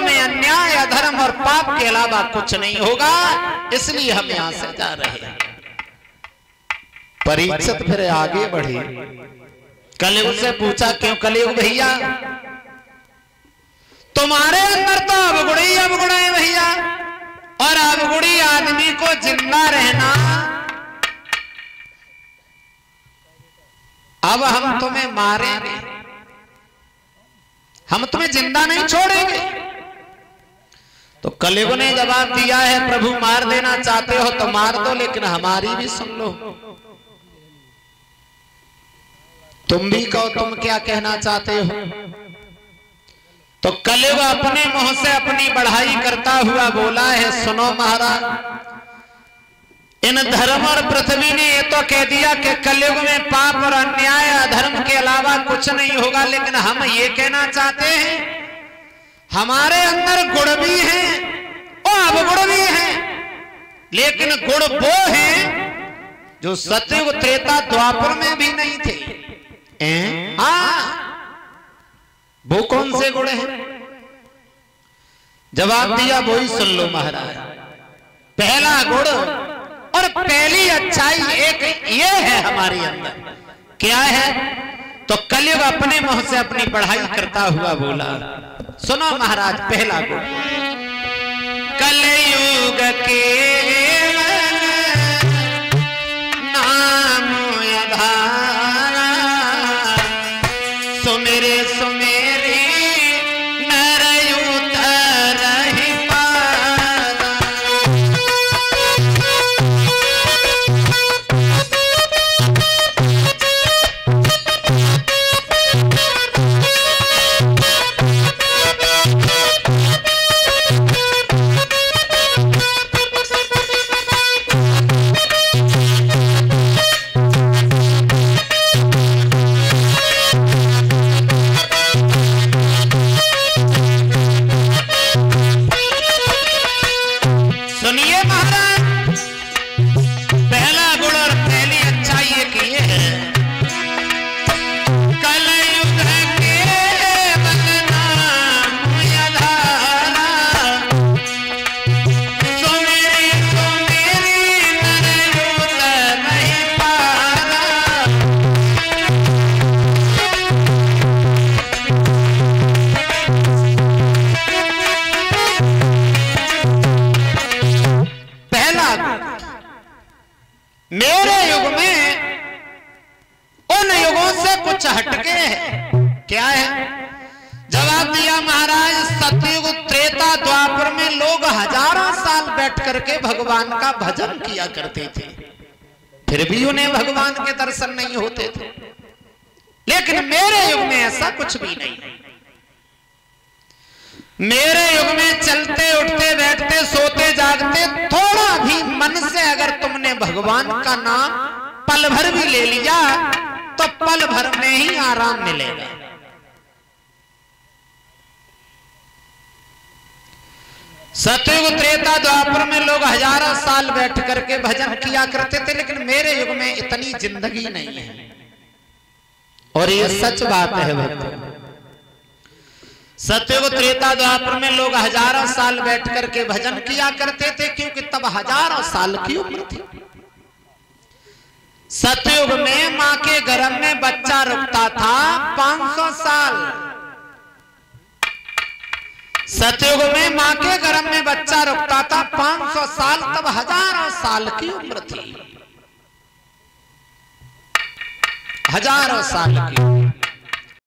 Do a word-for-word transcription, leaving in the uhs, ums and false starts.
में अन्याय, अधर्म और पाप के अलावा कुछ नहीं होगा, इसलिए हम यहां से जा रहे हैं। परीक्षित फिर आगे बढ़े, कलयुग से पूछा, क्यों कलयुग भैया, तुम्हारे अंदर तो अवगुणी अवगुण है भैया, और अवगुणी आदमी को जिंदा रहना, अब हम तुम्हें मारेंगे, हम तुम्हें जिंदा नहीं छोड़ेंगे। तो कलयुग ने जवाब दिया है, प्रभु मार देना चाहते हो तो मार दो, लेकिन हमारी भी सुन लो, तुम भी कहो तुम क्या कहना चाहते हो। तो कलयुग अपने मुंह से अपनी बढ़ाई करता हुआ बोला है, सुनो महाराज, इन धर्म और पृथ्वी ने ये तो कह दिया कि कलयुग में पाप और अन्याय अधर्म के अलावा कुछ नहीं होगा, लेकिन हम ये कहना चाहते हैं हमारे अंदर गुण भी हैं और अवगुण भी हैं, लेकिन गुण वो हैं जो सतयुग त्रेता द्वापर में भी नहीं थे। हाँ, वो कौन से गुण हैं? जवाब दिया, वो ही सुन लो महाराज। पहला गुण और पहली अच्छाई एक ये है हमारे अंदर, क्या है? तो कलयुग अपने मुंह से अपनी पढ़ाई करता हुआ बोला, सुनो महाराज, पहला गुण, कलयुग के नाम आधारा, सुमेरे सुमेरी नरयु तरहि पारा। मेरे युग में उन युगों से कुछ हटके है, क्या है? जवाब दिया महाराज, सतयुग त्रेता द्वापर में लोग हजारों साल बैठ करके भगवान का भजन किया करते थे, फिर भी उन्हें भगवान के दर्शन नहीं होते थे। लेकिन मेरे युग में ऐसा कुछ भी नहीं। मेरे युग में चलते उठते बैठते सोते जागते थोड़ा भी मन से अगर तुमने भगवान का नाम पल भर भी ले लिया तो पल भर में ही आराम मिलेगा। सतयुग त्रेता द्वापर में लोग हजारों साल बैठ करके भजन किया करते थे, लेकिन मेरे युग में इतनी जिंदगी नहीं है, और ये सच बात है भक्तों। सतयुग त्रेता द्वापर में लोग हजारों साल बैठ करके भजन किया करते थे, क्योंकि तब हजारों साल की उम्र थी। सतयुग में मां के गर्भ में बच्चा रुकता था पांच सौ साल। सतयुग में मां के गर्भ में बच्चा रुकता था पांच सौ साल, तब हजारों साल की उम्र थी, हजारों साल की।